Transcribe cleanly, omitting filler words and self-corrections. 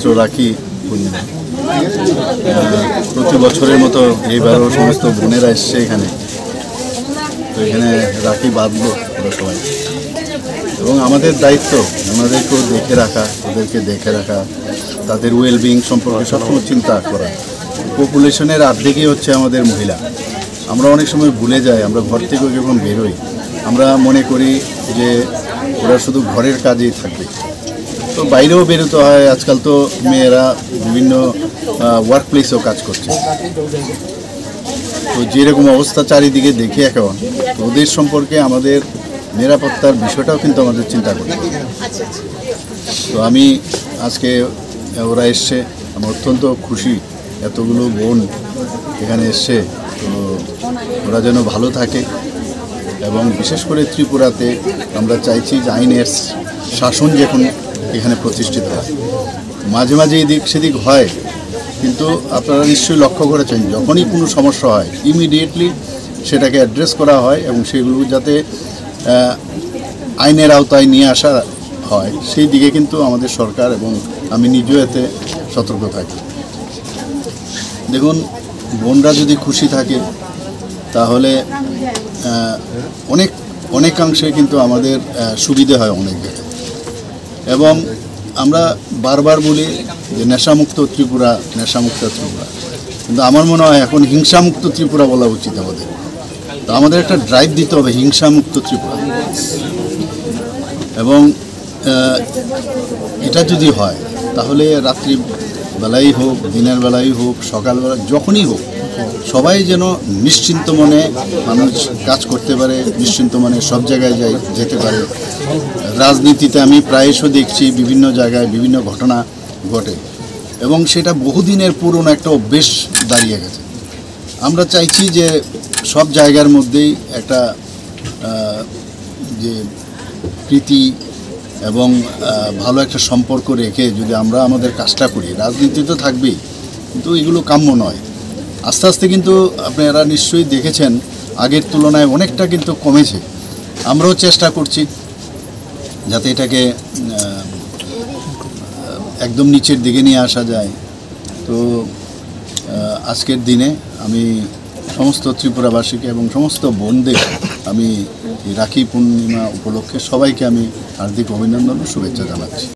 রাখি পূর্ণিমা। প্রতি বছরের মতো এইবারও সমস্ত বোনেরা এসছে এখানে, তো এখানে রাখি বাঁধলো ওরা সবাই, এবং আমাদের দায়িত্ব ওনাদেরকেও দেখে রাখা, ওদেরকে দেখে রাখা, তাদের ওয়েলবিং সম্পর্কে সবসময় চিন্তা করা। পপুলেশনের অর্ধেকই হচ্ছে আমাদের মহিলা। আমরা অনেক সময় ভুলে যাই, আমরা ঘর থেকে যখন বেরোই আমরা মনে করি যে ওরা শুধু ঘরের কাজেই থাকবে, তো বাইরেও বেরোতে হয়। আজকাল তো মেয়েরা বিভিন্ন ওয়ার্ক প্লেসেও কাজ করছে, তো যেরকম অবস্থা চারিদিকে দেখি এখন, ওদের সম্পর্কে আমাদের নিরাপত্তার বিষয়টাও কিন্তু আমাদের চিন্তা করতে হবে। তো আমি আজকে ওরা এসছে, আমি অত্যন্ত খুশি এতগুলো বোন এখানে এসছে, তো ওরা যেন ভালো থাকে। এবং বিশেষ করে ত্রিপুরাতে আমরা চাইছি যে আইনের শাসন যখন এখানে প্রতিষ্ঠিত হয়, মাঝে মাঝে এদিক সেদিক হয়, কিন্তু আপনারা নিশ্চয়ই লক্ষ্য করেছেন যখনই কোনো সমস্যা হয় ইমিডিয়েটলি সেটাকে অ্যাড্রেস করা হয় এবং সেগুলো যাতে আইনের আওতায় নিয়ে আসা হয় সেই দিকে কিন্তু আমাদের সরকার এবং আমি নিজেও এতে সতর্ক থাকি। দেখুন, বোনরা যদি খুশি থাকে তাহলে অনেকাংশে কিন্তু আমাদের সুবিধে হয় অনেক জায়গায়। এবং আমরা বারবার বলি যে নেশামুক্ত ত্রিপুরা, নেশামুক্ত ত্রিপুরা, কিন্তু আমার মনে হয় এখন হিংসামুক্ত ত্রিপুরা বলা উচিত আমাদের। তো আমাদের একটা ড্রাইভ দিতে হবে হিংসামুক্ত ত্রিপুরা, এবং এটা যদি হয় তাহলে রাত্রি বেলাই হোক, দিনের বেলাই হোক, সকালবেলা যখনই হোক, সবাই যেন নিশ্চিন্ত মনে মানুষ কাজ করতে পারে, নিশ্চিন্ত মনে সব জায়গায় যেতে পারে। রাজনীতিতে আমি প্রায়শই দেখছি বিভিন্ন জায়গায় বিভিন্ন ঘটনা ঘটে, এবং সেটা বহুদিনের পুরনো একটা অভ্যেস দাঁড়িয়ে গেছে। আমরা চাইছি যে সব জায়গার মধ্যেই একটা যে প্রীতি এবং ভালো একটা সম্পর্ক রেখে যদি আমরা আমাদের কাজটা করি, রাজনীতি তো থাকবেই, কিন্তু এগুলো কাম্য নয়। আস্তে আস্তে কিন্তু আপনারা নিশ্চয়ই দেখেছেন আগের তুলনায় অনেকটা কিন্তু কমেছে। আমরাও চেষ্টা করছি যাতে এটাকে একদম নিচের দিকে নিয়ে আসা যায়। তো আজকের দিনে আমি সমস্ত ত্রিপুরাবাসীকে এবং সমস্ত বোনদের আমি রাখি পূর্ণিমা উপলক্ষে সবাইকে আমি হার্দিক অভিনন্দন ও শুভেচ্ছা জানাচ্ছি।